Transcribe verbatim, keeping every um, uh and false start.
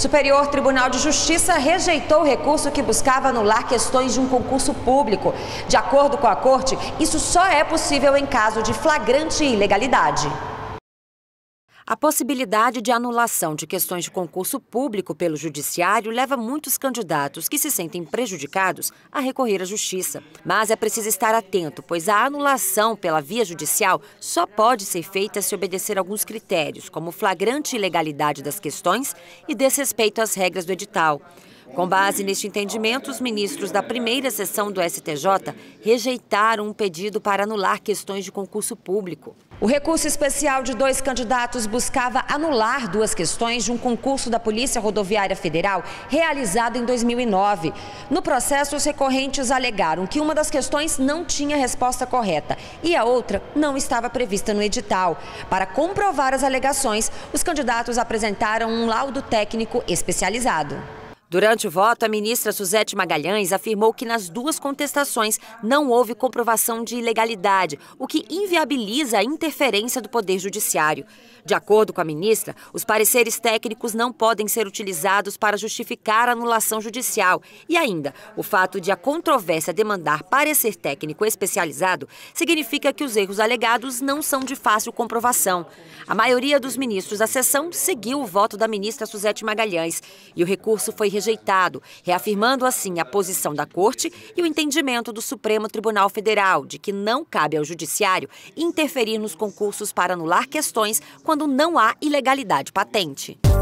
Superior Tribunal de Justiça rejeitou o recurso que buscava anular questões de um concurso público. De acordo com a Corte, isso só é possível em caso de flagrante ilegalidade. A possibilidade de anulação de questões de concurso público pelo Judiciário leva muitos candidatos que se sentem prejudicados a recorrer à Justiça. Mas é preciso estar atento, pois a anulação pela via judicial só pode ser feita se obedecer alguns critérios, como flagrante ilegalidade das questões e desrespeito às regras do edital. Com base neste entendimento, os ministros da primeira sessão do S T J rejeitaram um pedido para anular questões de concurso público. O recurso especial de dois candidatos buscava anular duas questões de um concurso da Polícia Rodoviária Federal realizado em dois mil e nove. No processo, os recorrentes alegaram que uma das questões não tinha resposta correta e a outra não estava prevista no edital. Para comprovar as alegações, os candidatos apresentaram um laudo técnico especializado. Durante o voto, a ministra Suzete Magalhães afirmou que nas duas contestações não houve comprovação de ilegalidade, o que inviabiliza a interferência do Poder Judiciário. De acordo com a ministra, os pareceres técnicos não podem ser utilizados para justificar a anulação judicial. E ainda, o fato de a controvérsia demandar parecer técnico especializado significa que os erros alegados não são de fácil comprovação. A maioria dos ministros da sessão seguiu o voto da ministra Suzete Magalhães e o recurso foi rejeitado, reafirmando assim a posição da Corte e o entendimento do Supremo Tribunal Federal de que não cabe ao Judiciário interferir nos concursos para anular questões quando não há ilegalidade patente.